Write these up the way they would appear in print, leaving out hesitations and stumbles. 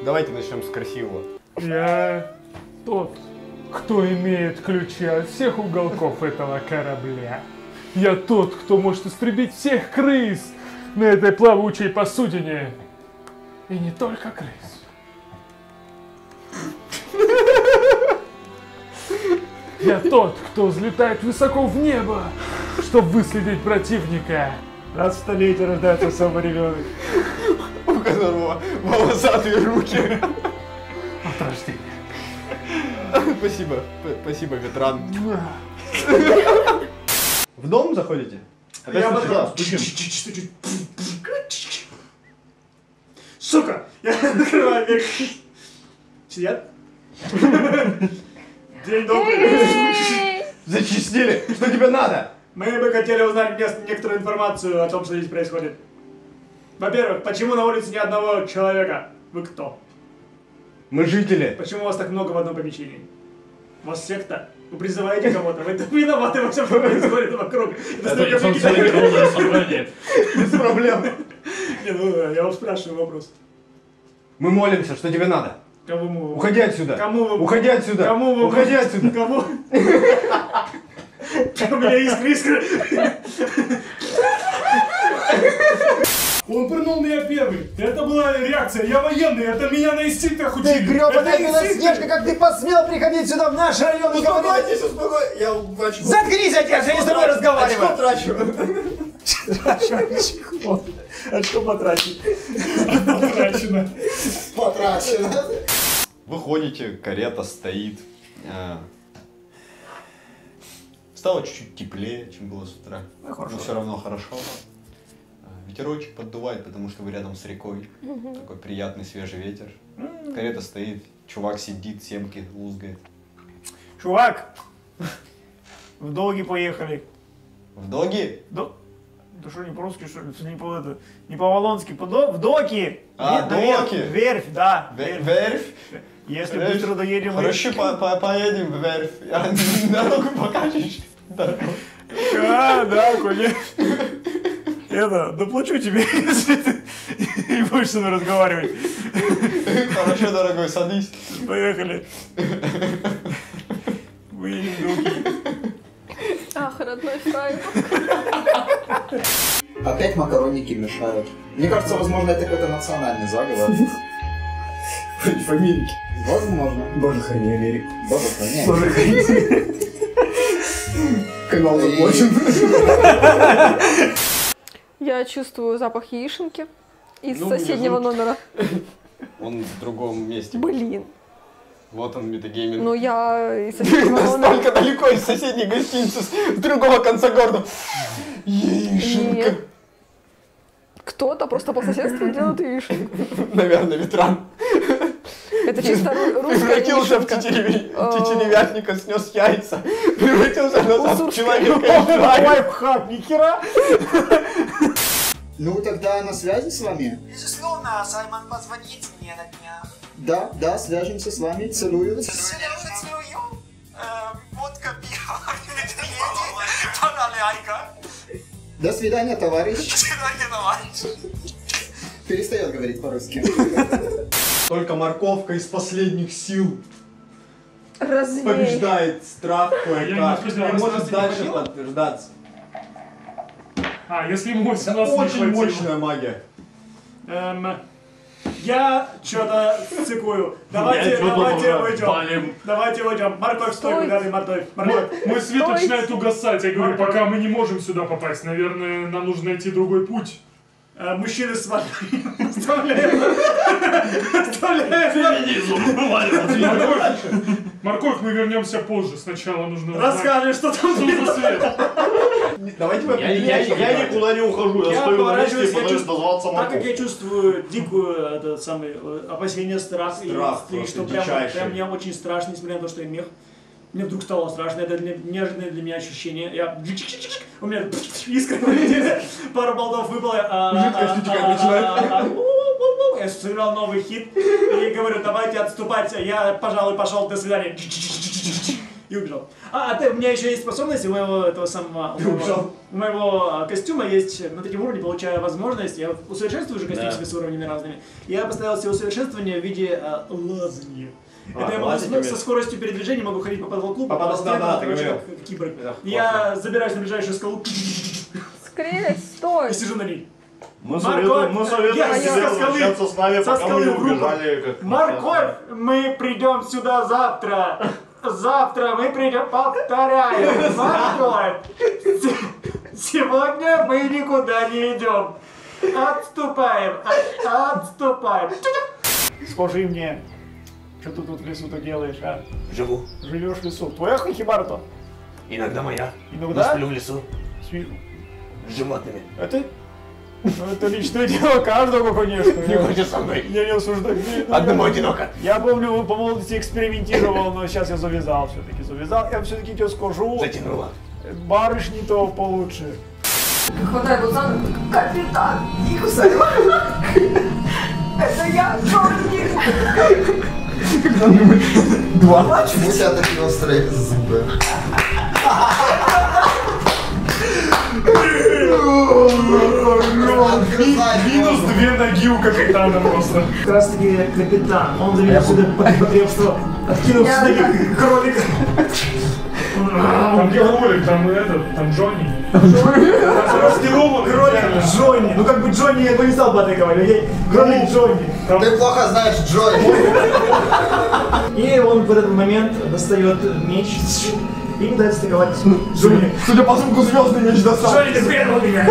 Давайте начнем с красивого. Я тот, кто имеет ключи от всех уголков этого корабля. Я тот, кто может истребить всех крыс на этой плавучей посудине. И не только крыс. Я тот, кто взлетает высоко в небо, чтобы выследить противника. Раз в столетие рождается самый ребенок, У которого волосатые руки. От рождения. Спасибо, спасибо, ветеран. В дом заходите? Я бы сказал, сука! Я открываю век. Сидят? День добрый. Зачистили. Что тебе надо? Мы бы хотели узнать некоторую информацию о том, что здесь происходит. Во-первых, почему на улице ни одного человека? Вы кто? Мы жители. Почему у вас так много в одном помещении? У вас секта? Вы призываете кого-то? Вы виноваты во всем, что происходит вокруг. Это несанкционированное собрание. Без проблем. Не, ну, я вам спрашиваю вопрос. Мы молимся, что тебе надо? Кому мы? Уходи отсюда. Кому вы? Уходи отсюда. Кому вы? Уходи отсюда. Кому? У меня искра. Он пырнул меня первый. Это была реакция. Я военный. Это меня на инстинктах Ты учили. гребаная белоснежка, как ты посмел приходить сюда в наш район и говорить... Успокойтесь, успокойтесь. Я очко. Заткнись, отец, я не с тобой разговариваю. Очко трачу. Очко потрачено. Потрачено. Выходите, карета стоит. Стало чуть-чуть теплее, чем было с утра. Но все равно хорошо. Ветерочек поддувает, потому что вы рядом с рекой. Такой приятный свежий ветер. Карета стоит, чувак сидит, семки лузгает. Чувак, в долги поехали. В долги? Да что, не по-русски, что ли? Не по-валонски, в доки. А, Наверх, доки? Верфь, да. Верфь? Если быстро доедем... Хорошо, поедем в верфь. Дорогу покажешь? А, да, конечно. Это, доплачу тебе, если ты не будешь со мной разговаривать. Хорошо, дорогой, садись. Поехали. Выедем долги. Ах, родной фраер. Опять макароники мешают. Мне кажется, возможно, это какой-то национальный заговор. Фамилики. Возможно. Боже, храни Америку. Боже, храни. Боже, храни. Канал заплачен. Я чувствую запах яишенки из Ну, соседнего внизу. номера. Он в другом месте. Блин. Вот он, метагейминг. Ну я из соседнего номера. Настолько далеко из соседней гостиницы, с другого конца города. Яишенка. Нет. Кто-то просто по соседству делает яишенку. Наверное, ветеран. Это чисто русская Превратился в яишенка. тетеревятника, снес яйца. Превратился назад в человека. Лайфхак, нихера. Ну, тогда на связи с вами? Безусловно, Саймон позвонит мне на днях. Да, свяжемся с вами. Целую. Целую. Водка, пиво, медведи, балалайка. До свидания, товарищ. Свидание, товарищ. Перестает говорить по-русски. Только морковка из последних сил Разве? побеждает страх Я кое-как. немножко Не сделал, может раз дальше не подтверждаться. А, если мощь у Это нас не очень хватило. мощная магия. Я что-то цикую. Давайте выйдем. Давайте выйдем. Морковь, стой, Стой. куда ты, морковь? Морковь. Мой свет Стой. начинает угасать. Я говорю, Марко. пока мы не можем сюда попасть. Наверное, нам нужно найти другой путь. Мужчины с вами. Оставляем. Морковь, мы вернемся позже. Сначала нужно узнать, Расскажи, что там что за свет. Давайте вы Я никуда не ухожу, я стою на месте и поворачиваюсь, я пытаюсь чувствую, дозваться так как морковь. я чувствую дикую этот самый опасение, страх, Страх и просто что прям дичайший. мне очень страшно, несмотря на то, что я мех. Мне вдруг стало страшно, это неожиданное для меня ощущение. У меня искра полетели, пару болтов выпало. Жидкость утекать начинает. Я сыграл новый хит и говорю, давайте отступать. Я, пожалуй, пошел, до свидания. И убежал. У меня еще есть способность у моего этого самого... У моего костюма есть на третьем уровне, получаю возможность, я усовершенствую уже костюм себе с уровнями разными. Я поставил себе усовершенствование в виде лазания. Это я могу со скоростью передвижения могу ходить по потолку, по стенам, как киборг. Я забираюсь на ближайшую скалу. Скрились, стой! И сижу на ней. Мы советуем тебе возвращаться с нами, пока мы не убежали. Морковь, мы придем сюда завтра. Завтра мы придем, повторяю, морковь. Сегодня мы никуда не идем. Отступаем, отступаем. Скажи мне, что ты тут в лесу-то делаешь, а? Живу. Живешь в лесу. Твоя хибара-то? Иногда моя. Иногда? Но сплю в лесу. С животными. Это личное дело каждого, конечно. Не хочешь со мной? Я не осуждаю. Одному одиноко. Я помню, по молодости экспериментировал, но сейчас я завязал все-таки. Я все-таки тебе скажу. Затянула. Барышни то получше. Хватай вот за ногу. Капитан, не кусай. Это я, Джонни. Почему у тебя такие острые зубы? Минус 2 ноги у капитана просто. Как раз таки капитан, он завел сюда потребство, откинув с ноги кролика. Там где кролик, там Джонни. Кролик Джонни. Ну как бы Джонни, я бы не стал бы атаковать, окей? Кролик Джонни. Ты плохо знаешь Джой. И он в этот момент достает меч и пытается атаковать Джонни. Судя по звуку, звездный меч достал. Джонни, ты предал меня!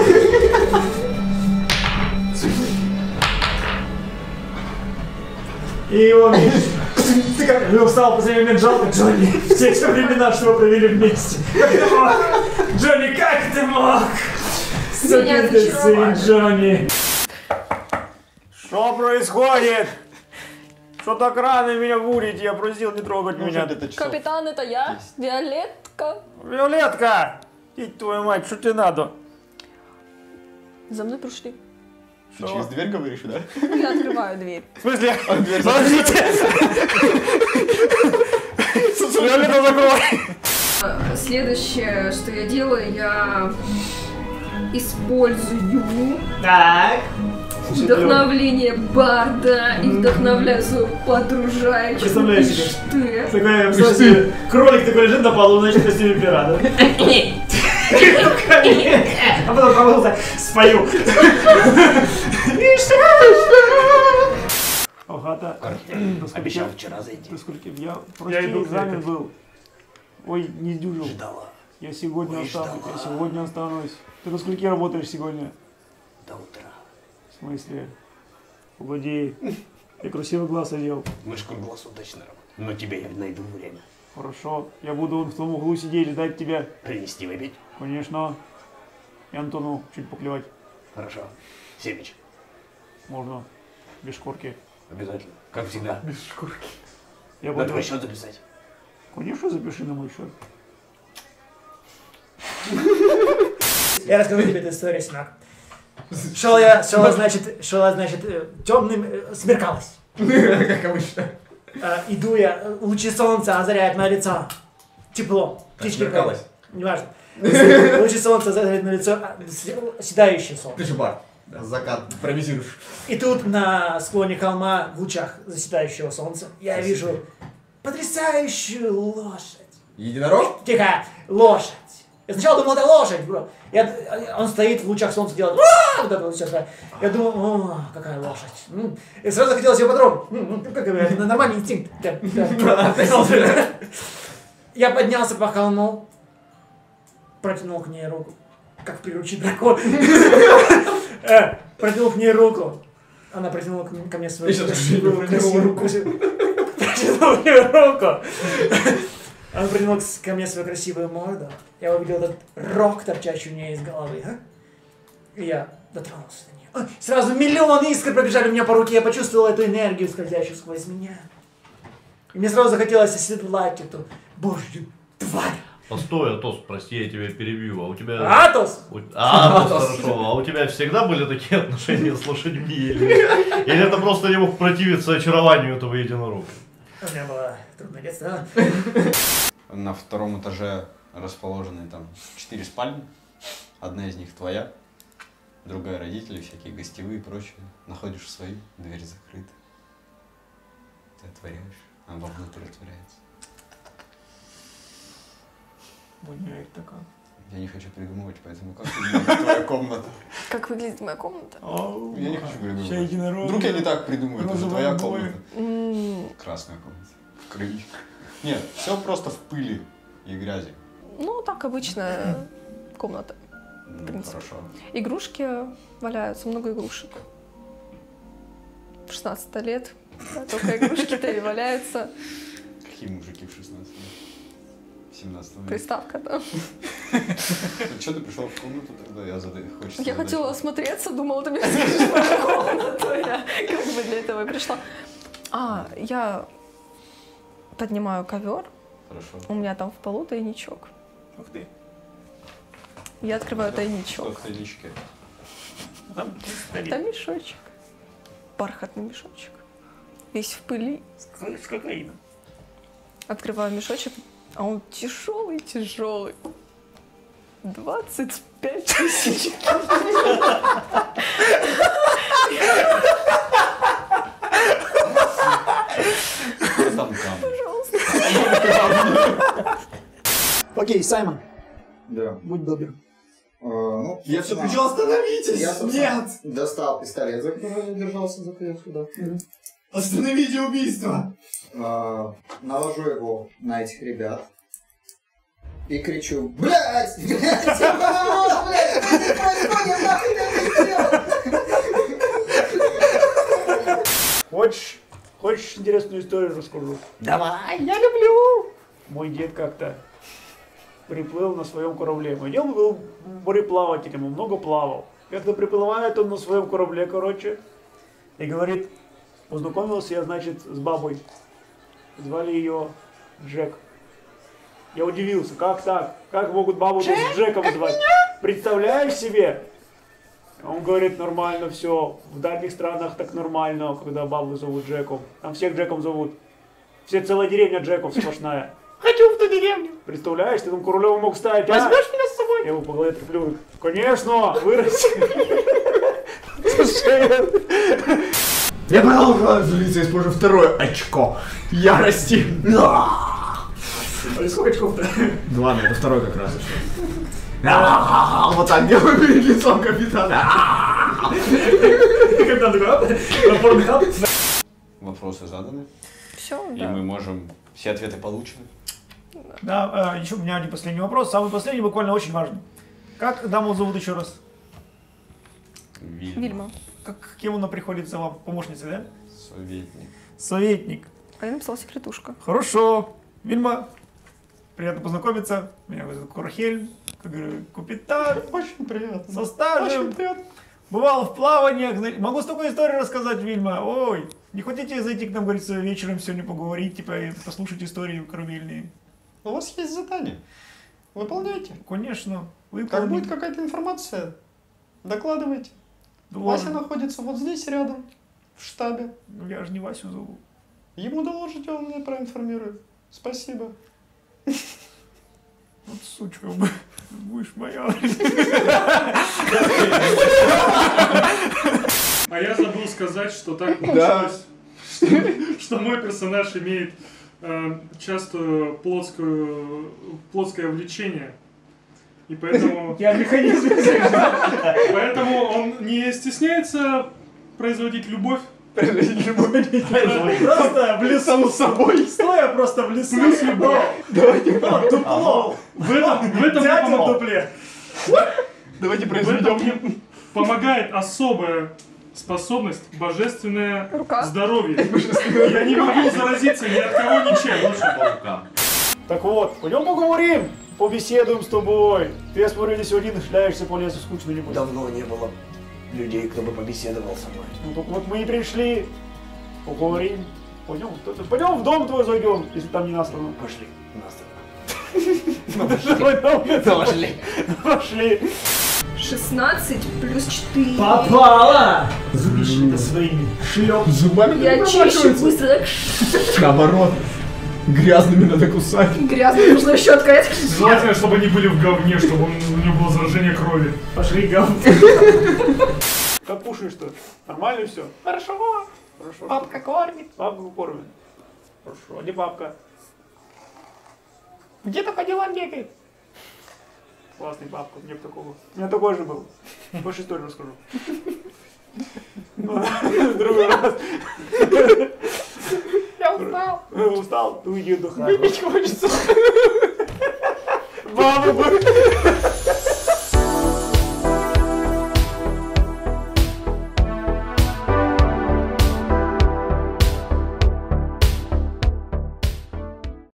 И его меч. Ты как встал в последний момент, жалко Джонни. Все те времена, что мы провели вместе. Как ты мог? Джонни, как ты мог? Меня зачаровали. Джонни. Что происходит? Что так рано меня будете? Я просил не трогать меня. Капитан, это я, Виолетка. Виолетка! Идите, твою мать, что тебе надо? За мной пришли. Ты через дверь говоришь, да? Я открываю дверь. В смысле? Подождите! Виолетта, закрой! Следующее, что я делаю, я использую Так. вдохновление барда и вдохновляю свою подружающую. Представляю себе. Штырь. Такой, кстати, кролик такой лежит на полу, значит, в костюме пирата. А потом промылся, спою. Агата, Обещал вчера зайти. я прости, экзамен был. Ой, не сдюжил. Ждала. Я сегодня останусь. Ты до скольки работаешь сегодня? До утра. В смысле? Погоди. Ты красивый глаз одел. Мы ж круглосуточно работаем. Но тебе я найду время. Хорошо. Я буду в том углу сидеть, ждать тебя. Принести выпить? Конечно. И Антону чуть поклевать. Хорошо. Семечек. Можно. Без шкурки. Обязательно. Как всегда. Без шкурки. Я На буду... твой счет записать. Конечно, запиши на мой счет. Я расскажу тебе эту историю, Синак. Шла, значит, темным, смеркалось. Как обычно. Иду я, лучи солнца озаряют мое лицо. Тепло. Птички Смеркалось? Неважно. Лучи солнца озаряют мое лицо, седающее солнце. Ты же бар. Закат. Импровизируешь. И тут на склоне холма, в лучах заседающего солнца, я вижу потрясающую лошадь. Единорог? Тихо, лошадь. Я сначала думал, это лошадь, бро. Он стоит в лучах солнца, делает вот это вот сейчас. Я думал, о, какая лошадь. И сразу хотелось ее потрогать. Как нормальный инстинкт. Я поднялся по холму, протянул к ней руку, как приручить дракон. Протянул к ней руку. Она протянула ко мне свою красивую руку. Протянул мне руку. Она протянула ко мне свою красивую морду. Я увидел этот рог, торчащий у нее из головы. И я дотронулся до нее. Сразу миллион искр пробежали у меня по руке. Я почувствовал эту энергию, скользящую сквозь меня. И мне сразу захотелось оседлать эту божью тварь. Постой, Атос, прости, я тебя перебью. А у тебя... Атос! Атос, хорошо. А у тебя всегда были такие отношения с лошадьми? Или это просто не мог противиться очарованию этого единорога? У меня было трудное детство. На втором этаже расположены там 4 спальни. Одна из них твоя, другая родители, всякие гостевые и прочее. Находишь свою, дверь закрыта. Ты отворяешь, а вовнутрь отворяется. Воняет такая. Я не хочу придумывать, поэтому как выглядит твоя комната? Как выглядит моя комната? Я не хочу придумывать. Вся единородная. Вдруг я не так придумаю, это же твоя розовые комната. Красная комната. В крови. Нет, все просто в пыли и грязи. Ну, так обычная комната. Ну, хорошо. Игрушки валяются, много игрушек. 16 лет, да, только игрушки-то и валяются. Какие мужики в 16 лет? В 17 лет? Приставка, да. Что ты пришел в комнату тогда? Я хотела осмотреться, думала, ты мне скажешь про комнату. Я как бы для этого и пришла. Я поднимаю ковер. Хорошо. У меня там в полу тайничок. Ух ты. Я открываю Что тайничок. в тайничке? Там мешочек. Бархатный мешочек. Весь в пыли. С кокаином. Открываю мешочек, а он тяжелый. 25 тысяч. Пожалуйста. Окей, Саймон, Да. будь добр. Ну, Я все кричу, остановитесь! Я, собственно, Нет! достал пистолет, за который держался за клетку, да. Остановите убийство! Навожу его на этих ребят. И кричу: блядь! Блядь! Хочешь интересную историю расскажу? Давай, я люблю. Мой дед как-то приплыл на своем корабле. Мой дед был мореплавателем, он много плавал. Как-то приплывает он на своем корабле, короче, и говорит, познакомился я, значит, с бабой. Звали ее Джек. Я удивился, как так? Как могут бабу с Джеком звать? Представляешь себе? Он говорит, нормально все. В дальних странах так нормально, когда бабу зовут Джеком. Там всех Джеком зовут. Все целая деревня Джеков сплошная. Хочу в ту деревню. Представляешь, ты там Королева мог ставить, Возьмешь меня с собой? Я его по голове треплю. Конечно, вырасти. Я продолжаю злиться, использую второе очко ярости. Сколько очков-то? 2, это второй как раз. Вот так делаю перед лицом капитана. Капитан такой, Вопросы заданы, Все, и да. мы можем... Все ответы получены. Да, еще у меня один последний вопрос. Самый последний, буквально очень важный. Как даму зовут еще раз? Вильма. Кем она приходится вам? Помощницей, да? Советник. Советник. А я написала секретушка. Хорошо. Вильма, приятно познакомиться. Меня зовут Курхельм. Как говорю, капитан. Очень приятно. Со стажем. Бывал в плаваниях. Могу столько историй рассказать, Вильма. Ой, не хотите зайти к нам, говорится, вечером сегодня поговорить, типа, и послушать истории корабельные? У вас есть задание. Выполняйте. Конечно. Как будет какая-то информация, докладывайте. Вася находится вот здесь рядом, в штабе. Ну я же не Васю зову. Ему доложите, он меня проинформирует. Спасибо. Вот сучка, будешь моя. А я забыл сказать, что так получилось, что мой персонаж имеет часто плотское влечение. И поэтому... Я механизм. Поэтому он не стесняется производить любовь. Просто в лесу с собой. Стоя просто в лесу. Плюс любовь. Давайте дупло. В этом Дядя в дупле. Давайте произведем. Помогает особая способность, божественное Рука. здоровье. Я не могу заразиться ни от кого ничем. Лучше по рукам. Так вот, пойдем поговорим. Побеседуем с тобой. Ты, я смотрю, здесь один шляешься по лесу, скучно не будет. Давно не было людей, кто бы побеседовал со мной. Ну, так вот мы и пришли. Поговорим. Пойдем в дом твой зайдем, если там не насрано. Пошли. Пошли. Пошли. 16 плюс 4. Попала! Зубищами-то своими. Шлеп зубами. Я чищу быстро, так. Наоборот. Грязными надо кусать. Грязная нужная щетка. Это Желательно, чтобы они были в говне, чтобы у него было заражение крови. Пошли говно. Как кушаешь-то? Нормально все? Хорошо. Хорошо. папка кормит. Папка кормит. Хорошо. А где папка? Где-то по делам бегает. Классный папка, нет такого. У меня такой же был. Больше историю расскажу. В другой раз. Я устал. Устал? Ну иди отдыхай. Выпить хочется. Мама бы.